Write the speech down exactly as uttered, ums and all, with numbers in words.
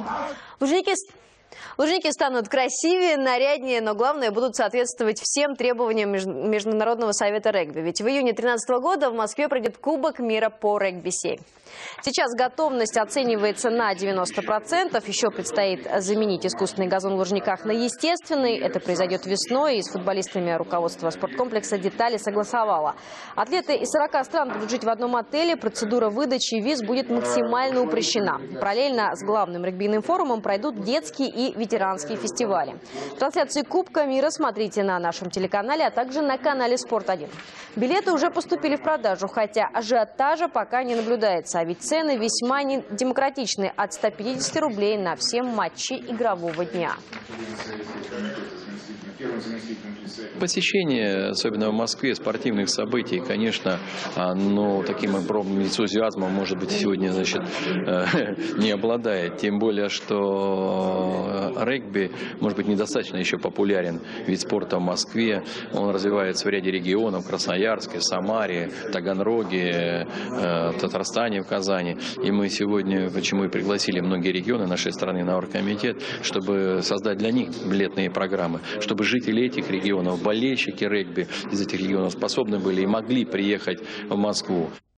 Лужники, лужники станут красивее, наряднее, но главное, будут соответствовать всем требованиям Международного совета регби. Ведь в июне две тысячи тринадцатого года в Москве пройдет Кубок мира по регби-семь. Сейчас готовность оценивается на девяносто процентов. Еще предстоит заменить искусственный газон в Лужниках на естественный. Это произойдет весной. И с футболистами руководство спорткомплекса детали согласовало. Атлеты из сорока стран будут жить в одном отеле. Процедура выдачи виз будет максимально упрощена. Параллельно с главным регбийным форумом пройдут детские и ветеранские фестивали. Трансляции Кубка мира смотрите на нашем телеканале, а также на канале Спорт один. Билеты уже поступили в продажу, хотя ажиотажа пока не наблюдается. А ведь цены весьма демократичны – от ста пятидесяти рублей на все матчи игрового дня. Посещение, особенно в Москве, спортивных событий, конечно, но таким огромным энтузиазмом, может быть, сегодня, значит, не обладает. Тем более, что регби, может быть, недостаточно еще популярен вид спорта в Москве. Он развивается в ряде регионов: Красноярске, Самаре, Таганроге, Татарстане, в Казани. И мы сегодня, почему и пригласили многие регионы нашей страны на оргкомитет, чтобы создать для них билетные программы, чтобы жители этих регионов, болельщики регби из этих регионов способны были и могли приехать в Москву.